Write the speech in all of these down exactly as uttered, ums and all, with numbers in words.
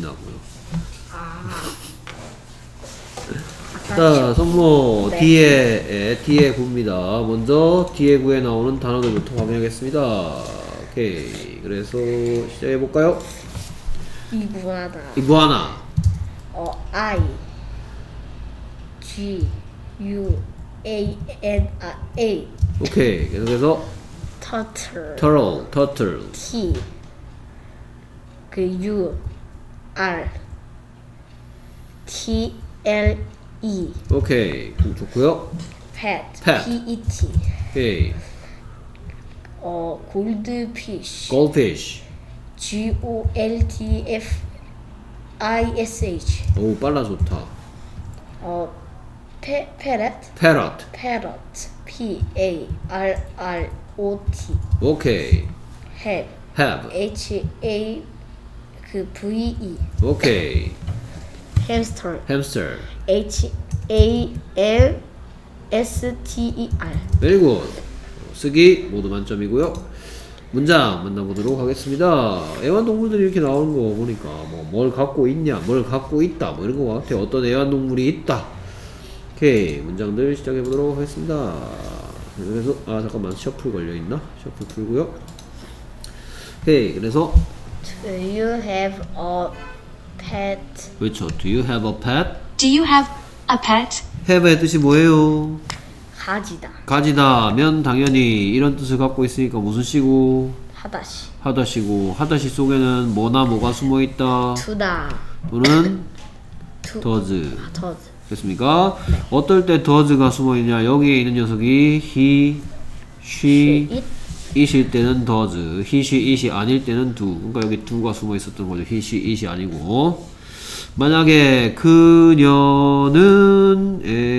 지나고요. 아. 자, 성모 네. 뒤에 뒤에 구입니다. 먼저 뒤에 구에 나오는 단어들부터 확인하겠습니다. 오케이. 그래서 시작해 볼까요? 이구아나. 이구아나. 어, I G U A N A. 오케이. 계속해서 Turtle. turtle, turtle. T 그 U R T L E. 오케이. 좋고요. Pet. Pet. P E T. 오케이. 어, 골드피쉬. goldfish. G O L D F I S H. 오, 빨라 좋다. 어, 페, parrot. parrot. parrot. P A R R O T. 오케이. have. have. H A 그 V E. 오케이. hamster. hamster. H A L S T E R. very good. 쓰기 모두 만점이고요. 문장 만나보도록 하겠습니다. 애완동물들이 이렇게 나오는 거 보니까 뭐 뭘 갖고 있냐, 뭘 갖고 있다, 뭐 이런 거 같아요. 어떤 애완동물이 있다. 오케이, 문장들 시작해 보도록 하겠습니다. 그래서 아 잠깐만, 셔플 걸려 있나? 셔플 풀고요. 오케이, 그래서 Do you have a pet? 그렇죠. Do you have a pet? Do you have a pet? have의 뜻이 뭐예요? 가지다. 가지다면 당연히 이런 뜻을 갖고 있으니까 무슨 시고? 하다시. 하다시고, 하다시 속에는 뭐나 뭐가 숨어 있다. 두다. 또는 두. does. 아, does. 됐습니까? 네. 어떨 때 does가 숨어 있냐? 여기에 있는 녀석이 he, she, it. it일 때는 does, he, she, it이 아닐 때는 do. 그러니까 여기 do가 숨어 있었던 거죠. he, she, it이 아니고. 만약에 그녀는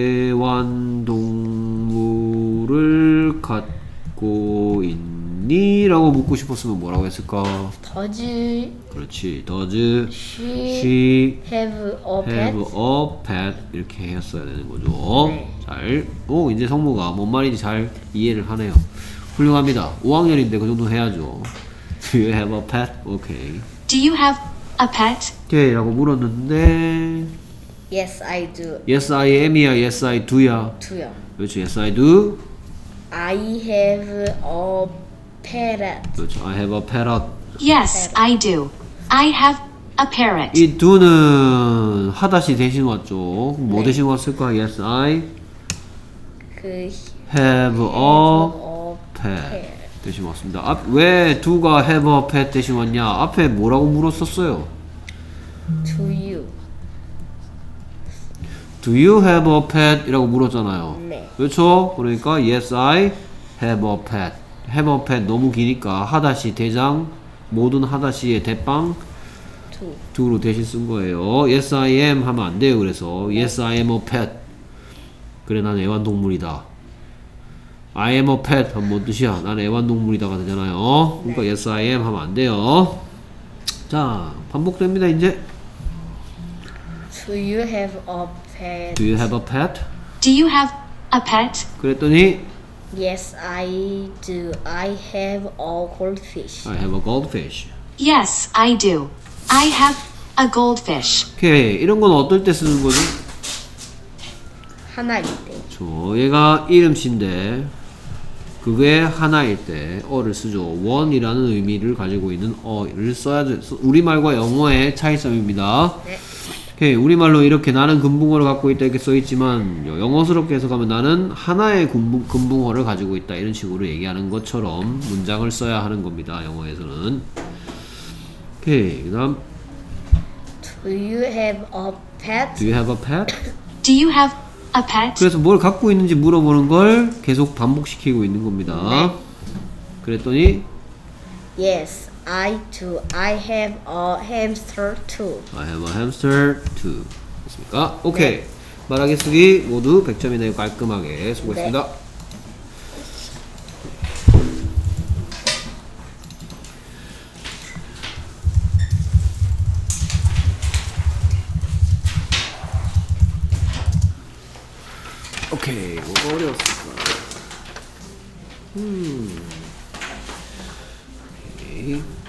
애완동물을 갖고 있니? 라고 묻고 싶었으면 뭐라고 했을까? Does 그렇지. does she, she have a pet? have a pet? 이렇게 했어야 되는 거죠. 네. 잘. 오, 이제 성모가 뭔 말인지 잘 이해를 하네요. 훌륭합니다. 오 학년인데 그 정도 해야죠. Do you have a pet? 오케이. Do you have a pet? 오케이 라고 물었는데 Yes, I do. Yes I am이야, Yes I do야. 도요. 그렇죠. Yes I do. I have a parrot. 그렇죠. I have a parrot. Yes, I do. I have a parrot. 이 do는 하다시 대신 왔죠. 뭐 네. 대신 왔을까? Yes I 그 have a a pet 대신 왔습니다. 앞, 왜 do가 have a pet 대신 왔냐? 앞에 뭐라고 물었었어요? Do you? Do you have a pet? 이라고 물었잖아요. 네. 그렇죠? 그러니까 Yes I have a pet. have a pet 너무 기니까 하다시 대장 모든 하다시의 대빵 Do. do로 대신 쓴 거예요. Yes I am 하면 안 돼요. 그래서 Yes I am a pet. 그래 난 애완동물이다. I am a pet 하면 뭔 뜻이야? 난 애완동물이다가 되잖아요. 그러니까 네. Yes I am 하면 안 돼요. 자, 반복됩니다 이제. Do you have a pet? Do you have a pet? Do you have a pet? 그랬더니 Yes, I do. I have a goldfish. I have a goldfish. Yes, I do. I have a goldfish. 오케이, 이런 건 어떨 때 쓰는 거죠? 하나일 때. 저 얘가 이름치인데 그게 하나일 때 어를 쓰죠. one이라는 의미를 가지고 있는 어를 써야죠. 우리말과 영어의 차이점입니다. 네. 오케이, 우리말로 이렇게 나는 금붕어를 갖고 있다 이렇게 써있지만 영어스럽게 해석하면 나는 하나의 금붕, 금붕어를 가지고 있다 이런 식으로 얘기하는 것처럼 문장을 써야 하는 겁니다. 영어에서는. 오케이, 그 다음 Do you have a pet? Do you have a pet? Do you have a pet? 그래서 뭘 갖고 있는지 물어보는 걸 계속 반복시키고 있는 겁니다. 네. 그랬더니 Yes, I do. I have a hamster too. I have a hamster too. 됐습니까? 오케이. 네. 말하기 쓰기 모두 백 점이네요. 깔끔하게 수고했습니다. 네. 오케이. 뭐가 어려웠을까? 음. 오케이.